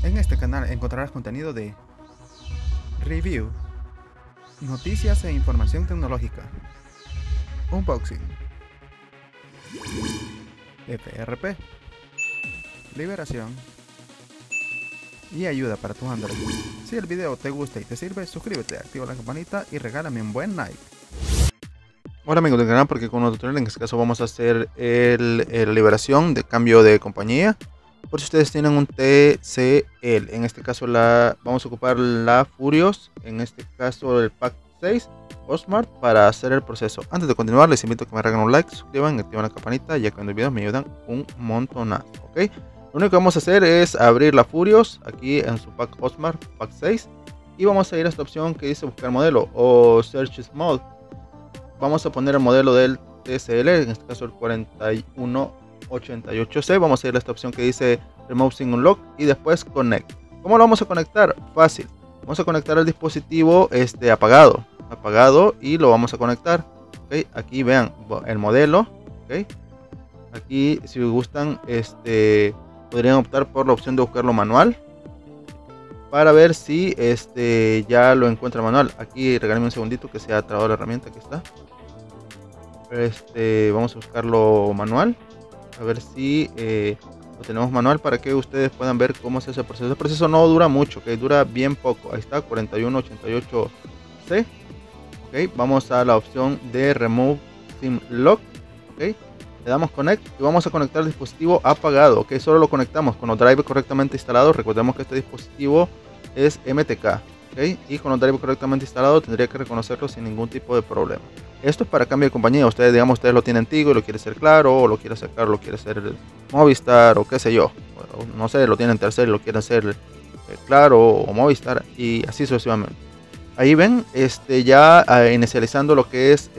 En este canal encontrarás contenido de review, noticias e información tecnológica, unboxing, FRP, liberación y ayuda para tu Android. Si el video te gusta y te sirve, suscríbete, activa la campanita y regálame un buen like. Hola amigos del canal, porque con otro tutorial, en este caso vamos a hacer la liberación de cambio de compañía. Por si ustedes tienen un TCL, en este caso vamos a ocupar la Furious, en este caso el pack 6 Osmart, para hacer el proceso. Antes de continuar, les invito a que me regalen un like, suscriban y activen la campanita, ya que en los videos me ayudan un montonazo, ¿ok? Lo único que vamos a hacer es abrir la Furious aquí en su pack Osmart, pack 6, y vamos a ir a esta opción que dice buscar modelo o Search Small. Vamos a poner el modelo del TCL, en este caso el 4188C. Vamos a ir a esta opción que dice Remove Sim Unlock y después Connect. ¿Cómo lo vamos a conectar? Fácil. Vamos a conectar el dispositivo apagado y lo vamos a conectar. ¿Okay? Aquí vean el modelo. ¿Okay? Aquí, si gustan, podrían optar por la opción de buscarlo manual para ver si ya lo encuentra manual. Aquí regálenme un segundito que se ha trabado la herramienta. Aquí está. Vamos a buscarlo manual, a ver si lo tenemos manual, para que ustedes puedan ver cómo se hace el proceso. El proceso no dura mucho, que dura bien poco. Ahí está, 4188C. Okay, vamos a la opción de Remove Sim Lock. Okay, le damos Connect y vamos a conectar el dispositivo apagado. Okay, solo lo conectamos con los drivers correctamente instalados. Recordemos que este dispositivo es MTK. Okay, y con los drivers correctamente instalados tendría que reconocerlo sin ningún tipo de problema. Esto es para cambio de compañía. Ustedes, digamos, ustedes lo tienen Tigo y lo quiere ser Claro, o lo quiere ser Claro, lo quiere ser Movistar, o qué sé yo. Bueno, no sé, lo tienen Telcel y lo quiere hacer Claro o Movistar, y así sucesivamente. Ahí ven, ya inicializando lo que es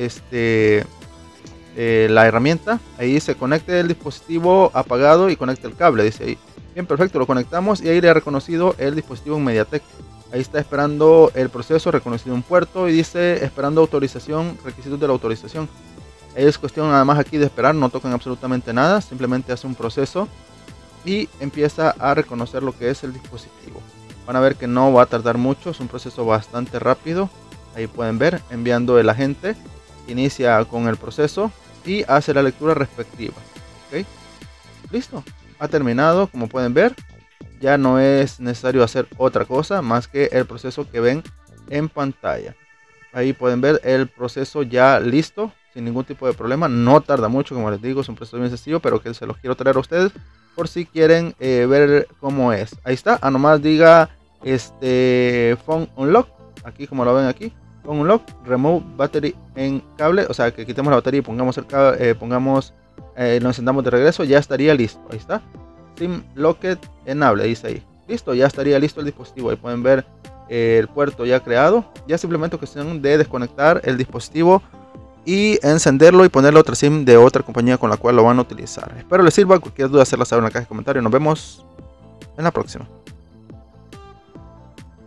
la herramienta. Ahí dice conecte el dispositivo apagado y conecte el cable, dice ahí. Bien, perfecto, lo conectamos y ahí le ha reconocido el dispositivo en MediaTek. Ahí está esperando el proceso, reconocido un puerto y dice esperando autorización, requisitos de la autorización. Es cuestión nada más aquí de esperar, no tocan absolutamente nada, simplemente hace un proceso y empieza a reconocer lo que es el dispositivo. Van a ver que no va a tardar mucho, es un proceso bastante rápido. Ahí pueden ver, enviando el agente, inicia con el proceso y hace la lectura respectiva. ¿Okay? Listo, ha terminado, como pueden ver. Ya no es necesario hacer otra cosa más que el proceso que ven en pantalla. Ahí pueden ver el proceso ya listo, sin ningún tipo de problema. No tarda mucho, como les digo, es un proceso bien sencillo, pero que se los quiero traer a ustedes por si quieren ver cómo es. Ahí está, nomás diga Phone Unlock, aquí como lo ven aquí, Phone Unlock, Remove Battery en cable, o sea que quitemos la batería y pongamos el cable, lo encendamos de regreso, ya estaría listo. Ahí está. Sim Locked Enable, dice ahí. Listo, ya estaría listo el dispositivo. Ahí pueden ver el puerto ya creado. Ya simplemente cuestión de desconectar el dispositivo y encenderlo y ponerle otra SIM de otra compañía con la cual lo van a utilizar. Espero les sirva. Cualquier duda hacerla saber en la caja de comentarios. Nos vemos en la próxima.